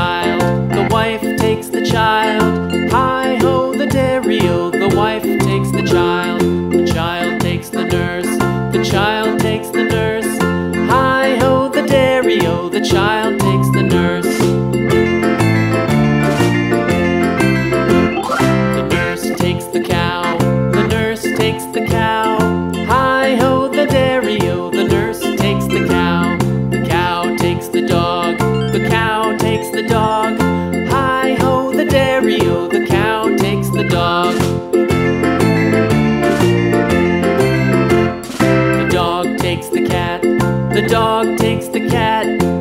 child, the wife takes the child. Hi-ho, the dairy-o, the wife takes the child takes the nurse, the child takes the nurse. Hi-ho, the dairy-o, the child takes the nurse. The nurse takes the cow, the nurse takes the cow. Hi-ho, the dairy-o, the nurse takes the cow. The cow takes the dog, the cow takes the dog. Hi-ho, the dairy-o, the cow takes the dog. The dog takes the cat, the dog takes the cat.